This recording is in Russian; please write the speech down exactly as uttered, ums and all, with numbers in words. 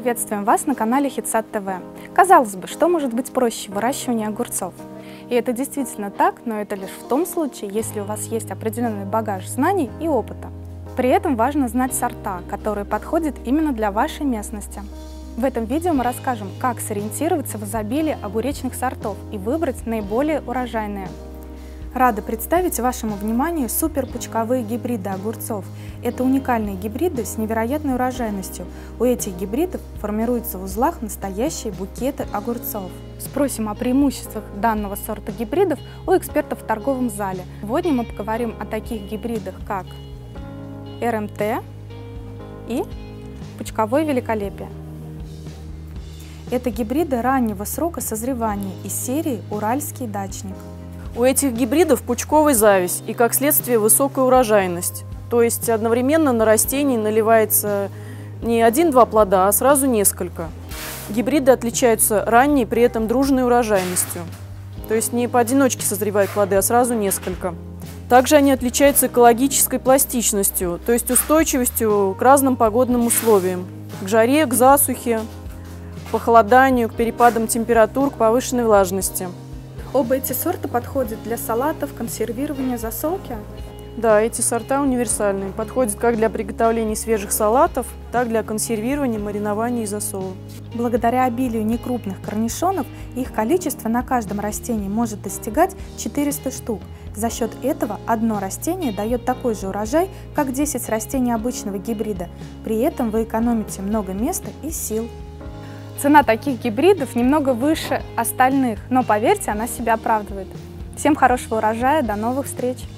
Приветствуем вас на канале Хитсад тэ вэ. Казалось бы, что может быть проще выращивания огурцов? И это действительно так, но это лишь в том случае, если у вас есть определенный багаж знаний и опыта. При этом важно знать сорта, которые подходят именно для вашей местности. В этом видео мы расскажем, как сориентироваться в изобилии огуречных сортов и выбрать наиболее урожайные. Рада представить вашему вниманию суперпучковые гибриды огурцов. Это уникальные гибриды с невероятной урожайностью. У этих гибридов формируются в узлах настоящие букеты огурцов. Спросим о преимуществах данного сорта гибридов у экспертов в торговом зале. Сегодня мы поговорим о таких гибридах, как эр эм тэ и пучковое великолепие. Это гибриды раннего срока созревания из серии «Уральский дачник». У этих гибридов пучковая зависть и, как следствие, высокая урожайность. То есть одновременно на растении наливается не один-два плода, а сразу несколько. Гибриды отличаются ранней, при этом дружной урожайностью. То есть не поодиночке созревают плоды, а сразу несколько. Также они отличаются экологической пластичностью, то есть устойчивостью к разным погодным условиям. К жаре, к засухе, к похолоданию, к перепадам температур, к повышенной влажности. Оба эти сорта подходят для салатов, консервирования, засолки? Да, эти сорта универсальные. Подходят как для приготовления свежих салатов, так и для консервирования, маринования и засола. Благодаря обилию некрупных корнишонов их количество на каждом растении может достигать четырёхсот штук. За счет этого одно растение дает такой же урожай, как десять растений обычного гибрида. При этом вы экономите много места и сил. Цена таких гибридов немного выше остальных, но поверьте, она себя оправдывает. Всем хорошего урожая, до новых встреч!